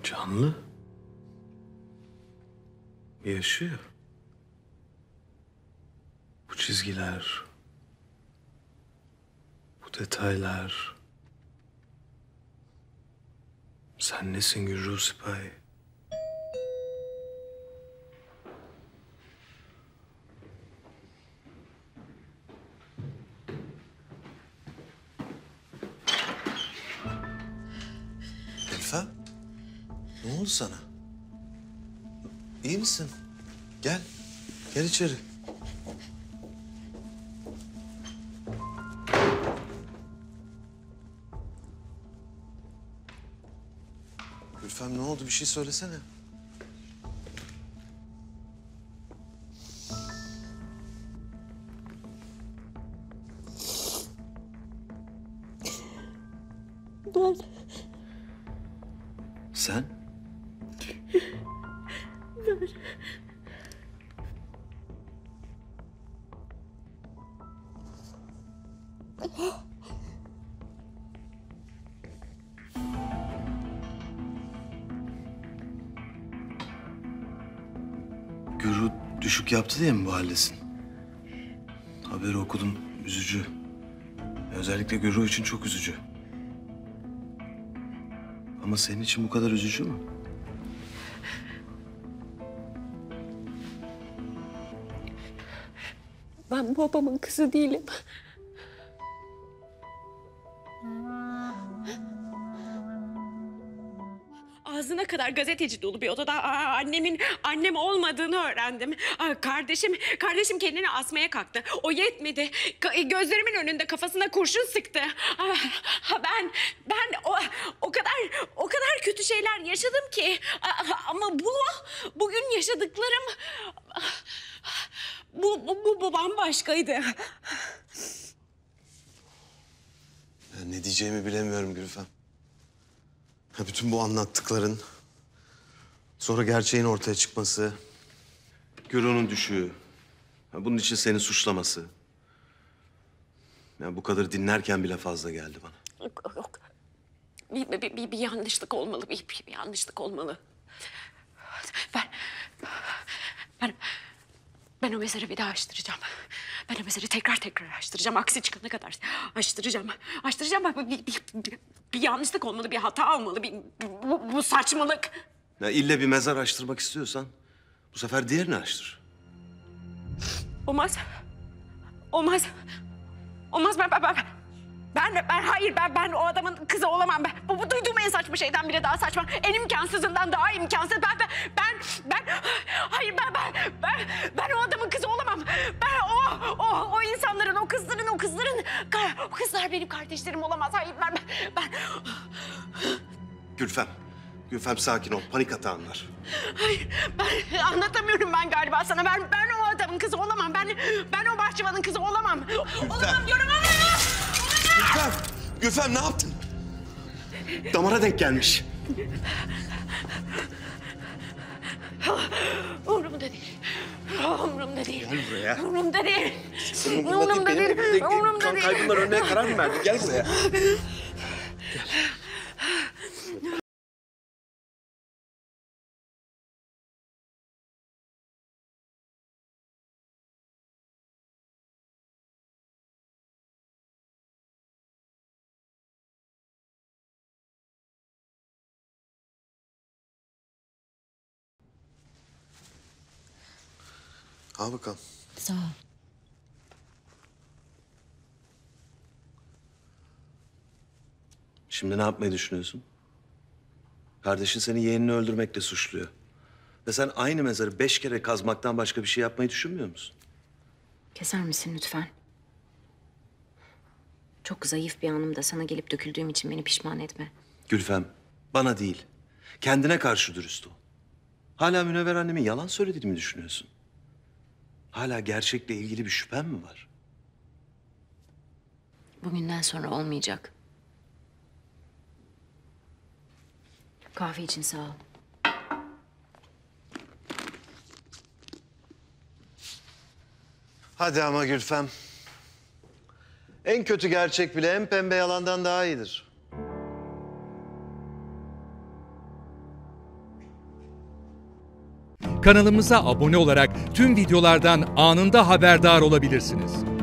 Canlı. Yaşıyor. Bu çizgiler, bu detaylar. Sen nesin Gürru Sipahi? Elfa, ne oldu sana? İyi misin? Gel, gel içeri. Gülfem ne oldu? Bir şey söylesene. Ben... Sen? Ben... Gürru düşük yaptı diye mi bu haldesin? Haberi okudum, üzücü. Özellikle Gürru için çok üzücü. Ama senin için bu kadar üzücü mü? Ben babamın kızı değilim. Ağzına kadar gazeteci dolu bir odada annemin annem olmadığını öğrendim. Kardeşim kendini asmaya kalktı. O yetmedi. Gözlerimin önünde kafasına kurşun sıktı. Ben o kadar kötü şeyler yaşadım ki. Ama bugün yaşadıklarım bu bambaşkaydı. Ben ne diyeceğimi bilemiyorum Gülfem. Ha, bütün bu anlattıkların, sonra gerçeğin ortaya çıkması, Gürru'nun düşüğü, ha, bunun için seni suçlaması. Ya bu kadar dinlerken bile fazla geldi bana. Yok. Bir yanlışlık olmalı. Bir yanlışlık olmalı. Ben o mezarı bir daha açtıracağım. Ben o mezarı tekrar açtıracağım. Aksi çıkana kadar açtıracağım. Bir yanlışlık olmalı, bir hata olmalı. Bu saçmalık. Ya ille bir mezar açtırmak istiyorsan bu sefer diğerini açtır. Olmaz. Ben o adamın kızı olamam. Bu duyduğum en saçma şeyden bile daha saçma. En imkansızından daha imkansız. Ben o adamın kızı olamam. O insanların, o kızlar benim kardeşlerim olamaz. Hayır, ben... Gülfem sakin ol. Panik atağın var. Hayır, ben anlatamıyorum galiba sana. Ben o adamın kızı olamam. Ben o bahçıvanın kızı olamam. Olamam diyorum ama... Gülfem ne yaptın? Damara denk gelmiş. Umurumda değil. Gel buraya. Umurumda değil. Benim kan kaybından ölmeye karar mı verdin? Gel buraya. Gel. Al bakalım. Sağ ol. Şimdi ne yapmayı düşünüyorsun? Kardeşin seni yeğenini öldürmekle suçluyor. Ve sen aynı mezarı 5 kere kazmaktan başka bir şey yapmayı düşünmüyor musun? Keser misin lütfen? Çok zayıf bir anımda sana gelip döküldüğüm için beni pişman etme. Gülfem, bana değil, kendine karşı dürüst ol. Hala Münevver annemin yalan söylediğini mi düşünüyorsun? Hala gerçekle ilgili bir şüphen mi var? Bugünden sonra olmayacak. Kahve için sağ ol. Hadi ama Gülfem. En kötü gerçek bile en pembe yalandan daha iyidir. Kanalımıza abone olarak tüm videolardan anında haberdar olabilirsiniz.